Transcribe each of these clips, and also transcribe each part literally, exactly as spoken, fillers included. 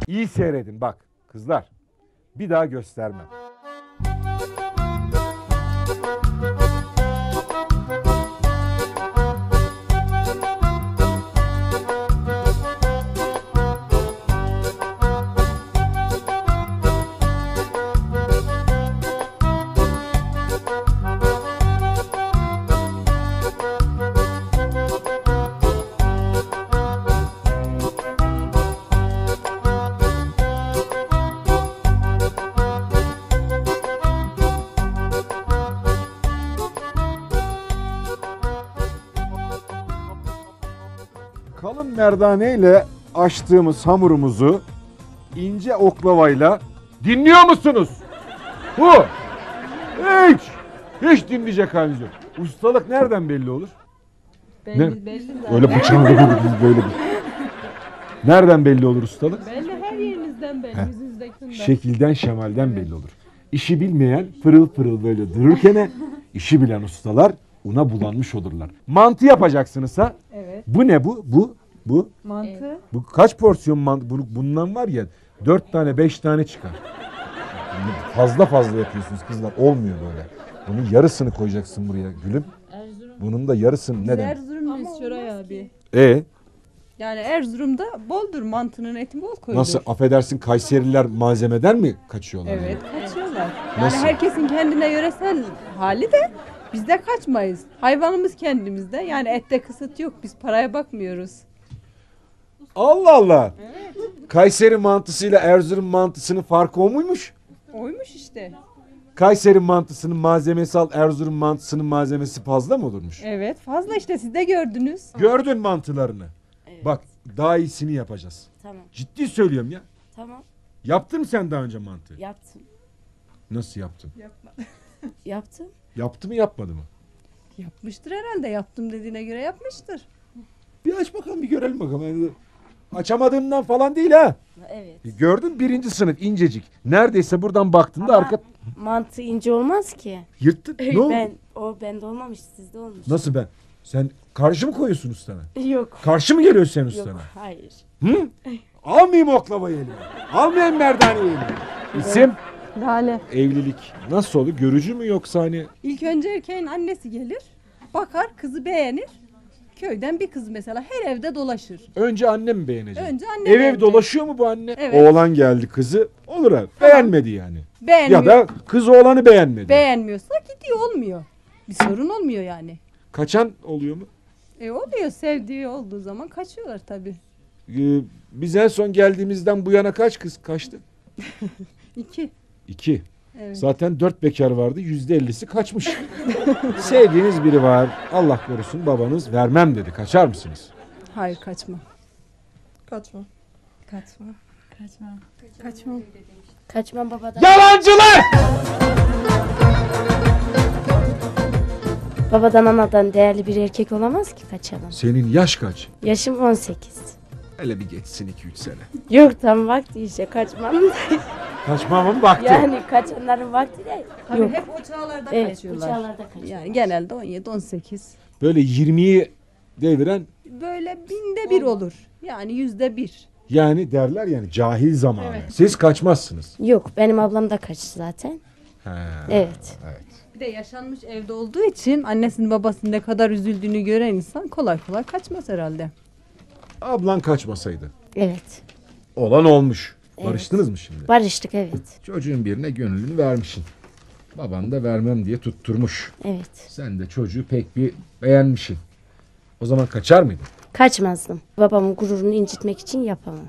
İyi seyredin bak kızlar. Bir daha göstermem. Kalın merdaneyle açtığımız hamurumuzu ince oklavayla dinliyor musunuz? Bu. Hiç. Hiç dinleyecek haliniz yok. Ustalık nereden belli olur? Belli, Ne? belli zaten. Öyle bıçağında böyle böyle bir. Nereden belli olur ustalık? Belli, her yerinizden belli, yüzünüzdekinden. Şekilden şemalden belli olur. İşi bilmeyen pırıl pırıl böyle dururken işi bilen ustalar una bulanmış olurlar. Mantı yapacaksınız ha? Evet. Bu ne bu? Bu bu Mantı. bu kaç porsiyon mantı? Bu- Bundan var ya dört tane beş tane çıkar. Fazla fazla yapıyorsunuz kızlar. Olmuyor böyle. Bunun yarısını koyacaksın buraya gülüm. Erzurum. Bunun da yarısını neden? Erzurumluyuz Şoray abi. E Yani Erzurum'da boldur mantının eti bol koyulur. nasıl affedersin Kayseriler malzemeden mi kaçıyorlar? Evet, kaçıyorlar. Yani Nasıl? herkesin kendine yöresel hali de biz de kaçmayız. Hayvanımız kendimizde. Yani ette kısıt yok. Biz paraya bakmıyoruz. Allah Allah. Kayseri mantısıyla Erzurum mantısının farkı o muymuş? Oymuş işte. Kayseri mantısının malzemesi al, Erzurum mantısının malzemesi fazla mı olurmuş? Evet, fazla işte siz de gördünüz. Gördün mantılarını. Evet. Bak daha iyisini yapacağız. Tamam. Ciddi söylüyorum ya. Tamam. Yaptın mı sen daha önce mantı? Yaptım. Nasıl yaptın? Yaptım. Yaptı mı yapmadı mı? Yapmıştır herhalde. Yaptım dediğine göre yapmıştır. Bir aç bakalım bir görelim bakalım. Yani açamadığından falan değil ha. Evet. Gördün birinci sınıf incecik. Neredeyse buradan baktığında Ama arka mantı ince olmaz ki. yırttın. Ne oldu? Ben o bende olmamış, sizde olmuş. Nasıl ben? Sen karşı mı koyuyorsun ustana? Yok. Karşı mı geliyor sen ustana? Yok. Hayır. Hı? Almayayım oklavayı elime. Almayayım merdaneyi elime. İsim? Lale. Evlilik. Nasıl olur? Görücü mü yoksa hani? İlk önce erkeğin annesi gelir. Bakar, kızı beğenir. Köyden bir kız mesela her evde dolaşır. Önce annem mi beğenecek? Önce anne Ev ev beğenecek. dolaşıyor mu bu anne? Evet. Oğlan geldi kızı. Olur ha. Beğenmedi yani. Beğenmiyor. Ya da kız oğlanı beğenmedi. Beğenmiyorsa gidiyor, olmuyor. Bir sorun olmuyor yani. Kaçan oluyor mu? E oluyor, sevdiği olduğu zaman kaçıyorlar tabii. Ee, biz en son geldiğimizden bu yana kaç kız kaçtı? İki. İki. Evet. Zaten dört bekar vardı. Yüzde ellisi kaçmış. Sevdiğiniz biri var. Allah korusun babanız vermem dedi. Kaçar mısınız? Hayır, kaçma. Kaçma. Kaçma. Kaçma. Kaçma. Kaçmam babadan. Yalancılar! Babadan anadan değerli bir erkek olamaz ki kaçalım. Senin yaş kaç? Yaşım on sekiz. Hele bir geçsin iki üç sene. Yok tam vakti işte kaçmam. Kaçmamın vakti. Yani kaçanların vakti de Tabii yok. hep o çağlarda Evet, kaçıyorlar. bu çağlarda kaçıyorlar. Yani genelde on yedi on sekiz. Böyle yirmiyi deviren Böyle binde bir olur. Yani yüzde bir. yani derler yani cahil zamanı. Evet. Siz kaçmazsınız. Yok benim ablam da kaçtı zaten. He. Evet. Evet. Bir de yaşanmış evde olduğu için annesinin babasının ne kadar üzüldüğünü gören insan kolay kolay kaçmaz herhalde. Ablan kaçmasaydı. Evet. Olan olmuş. Evet. Barıştınız mı şimdi? Barıştık evet. Çocuğun birine gönlünü vermişsin. Baban da vermem diye tutturmuş. Evet. Sen de çocuğu pek bir beğenmişsin. O zaman kaçar mıydın? Kaçmazdım. Babamın gururunu incitmek için yapamam.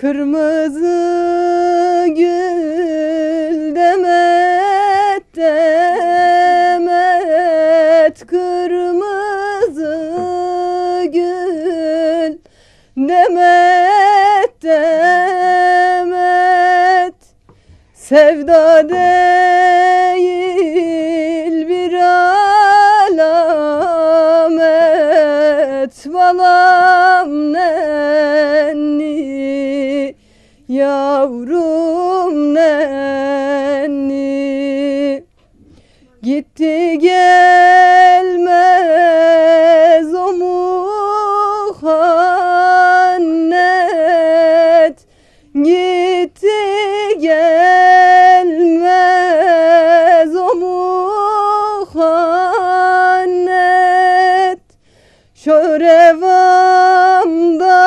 Kırmızı gül demet demet, kırmızı gül demet demet, sevda değil bir alamet, balam nenni yavrum nenni, gitti gelmez o muhannet, gitti gitti gelmez o muhannet. Şörevamda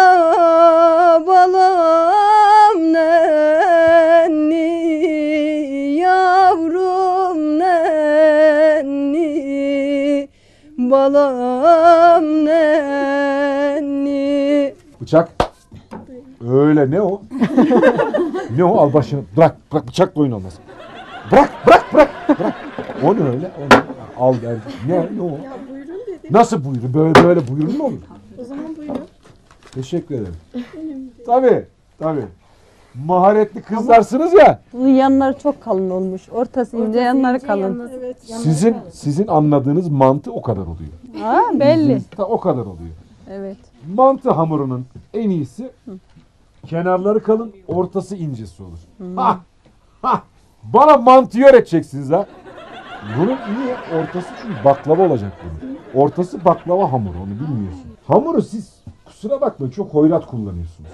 balam nenni, yavrum nenni, balam nenni. Bıçak. Öyle ne o? Ne o? Al başını. Bırak. Bırak. Bıçakla oyun olmaz. Bırak. Bırak. Bırak. Bırak. O ne öyle? O ne? Al gel. Ne, ne o? Nasıl buyurun? Böyle böyle buyurun mu olur? O zaman buyurun. Teşekkür ederim. Tabii. Tabii. Maharetli kızlarsınız ya. Bunun yanları çok kalın olmuş. Ortası ince, yanları kalın. Evet. Sizin sizin anladığınız mantı o kadar oluyor. Ha belli. Ta o kadar oluyor. Evet. Mantı hamurunun en iyisi kenarları kalın, ortası incesi olur. Ha! Ha! Bana mantıyı öğreteceksiniz ha. Bunun niye? Ortası çünkü baklava olacak bunun. Ortası baklava hamuru, onu bilmiyorsun. Hamuru siz kusura bakmayın çok hoyrat kullanıyorsunuz.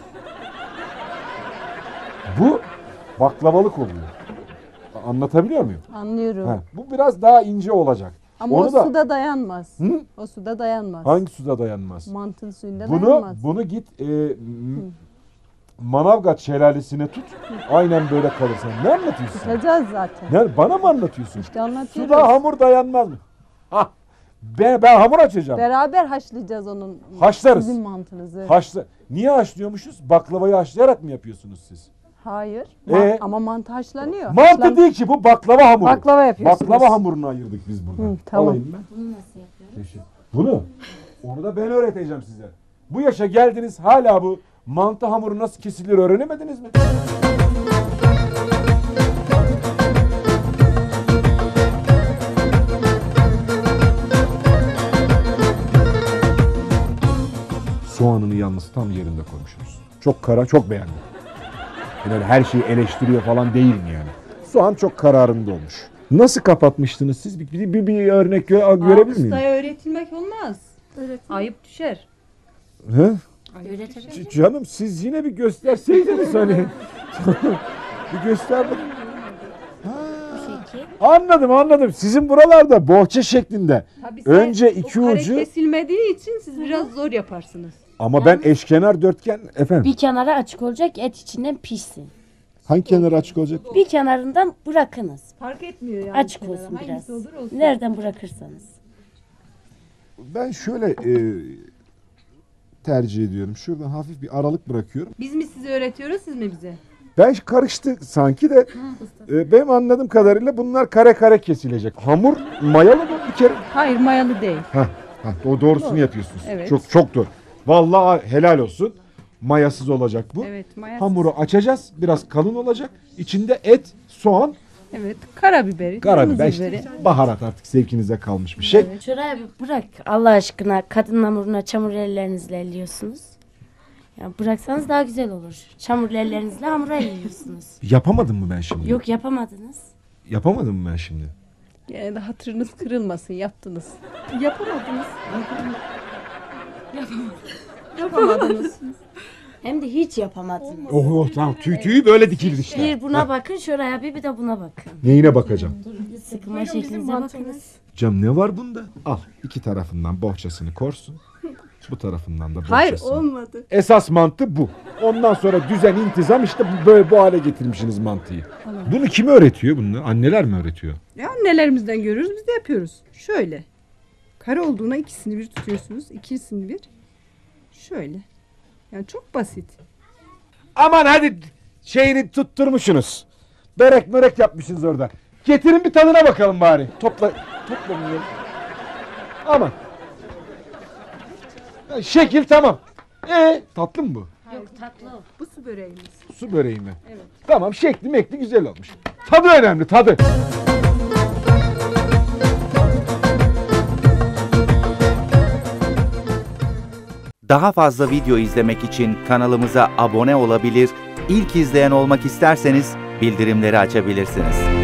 Bu baklavalık oluyor. Anlatabiliyor muyum? Anlıyorum. Ha, bu biraz daha ince olacak. Ama Onu o da- suda dayanmaz. Hı? O suda dayanmaz. Hangi suda dayanmaz? Mantın suyunda Bunu dayanmaz. bunu git e, m- Manavgat şelalesine tut. Aynen böyle kalırsan. Ne anlatıyorsun? sen? Tutacağız zaten. Ne, bana mı anlatıyorsun? İşte anlatıyoruz. Suda hamur dayanmaz mı? Ah, ben, ben hamur açacağım. Beraber haşlayacağız onun. Haşlarız. Sizin mantınızı. Haşla. Niye haşlıyormuşuz? Baklavayı haşlayarak mı yapıyorsunuz siz? Hayır. Ee? Ma- ama mantı haşlanıyor. Mantı Haşlan- değil ki bu baklava hamuru. Baklava yapıyorsunuz. Baklava hamurunu ayırdık biz buradan. Hı, tamam. Alayım ben. Bunu nasıl yapıyoruz? Bunu? Onu da ben öğreteceğim size. Bu yaşa geldiniz hala bu mantı hamuru nasıl kesilir öğrenemediniz mi? Soğanını yalnız tam yerinde koymuşsunuz. Çok kara, çok beğendim. Yani her şeyi eleştiriyor falan değilim yani. Soğan çok kararında olmuş. Nasıl kapatmıştınız siz? Bir, bir, bir, bir örnek gö- görebilir miyim? Ustaya öğretilmek olmaz. Ayıp düşer. He? Öğretebilir. C- Canım siz yine bir gösterseydiniz hani. Bir göster bakayım. Anladım anladım. Sizin buralarda bohça şeklinde. Tabii sen Önce o iki kare ucu kesilmediği için siz biraz zor yaparsınız. ama ben eşkenar dörtgen efendim. Bir kenarı açık olacak, et içinden pişsin. Hangi kenarı açık olacak? Bir kenarından bırakınız. Fark etmiyor yani. Açık kenara. olsun biraz. Hangisi olur olsun. Nereden bırakırsanız. Ben şöyle e, tercih ediyorum. Şuradan hafif bir aralık bırakıyorum. Biz mi size öğretiyoruz, siz mi bize? Ben karıştı sanki de e, benim anladığım kadarıyla bunlar kare kare kesilecek. Hamur mayalı mı bir kere? Hayır, mayalı değil. Hah, hah, o doğrusunu yapıyorsunuz. Evet. Çok çok doğru. Vallahi helal olsun. Mayasız olacak bu. Evet, mayasız. Hamuru açacağız. Biraz kalın olacak. İçinde et, soğan, Evet, karabiberi, karabiber, kırmızı işte biberi. baharat artık zevkinize kalmış bir şey. Şuraya bir bırak. Allah aşkına kadın hamuruna çamur ellerinizle elliyorsunuz. Ya bıraksanız daha güzel olur. Çamur ellerinizle hamura elliyorsunuz. Yapamadım mı ben şimdi? Yok yapamadınız. Yapamadım mı ben şimdi? Yani de hatırınız kırılmasın, yaptınız. Yapamadınız. Yapamadınız. Hem de hiç yapamadınız. Oh, oh tamam. Tüy tüyü böyle dikildi işte. Bir buna bakın şuraya bir, bir de buna bakın. Neyine bakacağım? Sıkma şeklinize bakınız. Cam ne var bunda? Al. İki tarafından bohçasını korsun. Bu tarafından da bohçasını. Hayır, olmadı. Esas mantı bu. Ondan sonra düzen, intizam işte bu- böyle bu hale getirmişsiniz mantıyı. Bunu kim öğretiyor bunu? Anneler mi öğretiyor? Ya annelerimizden görürüz, biz de yapıyoruz. Şöyle. Kare olduğuna ikisini bir tutuyorsunuz, ikisini bir. Şöyle. Yani çok basit. Aman hadi şeyini tutturmuşsunuz. Börek mörek yapmışsınız orada. Getirin bir tadına bakalım bari. Topla, topla bunları. Aman. Ha, şekil tamam. Ee, tatlı mı bu? Yok tatlı o. Bu su böreğimiz. Su böreği mi? Evet. Tamam şekli mekli güzel olmuş. Tadı önemli tadı. Daha fazla video izlemek için kanalımıza abone olabilir, ilk izleyen olmak isterseniz bildirimleri açabilirsiniz.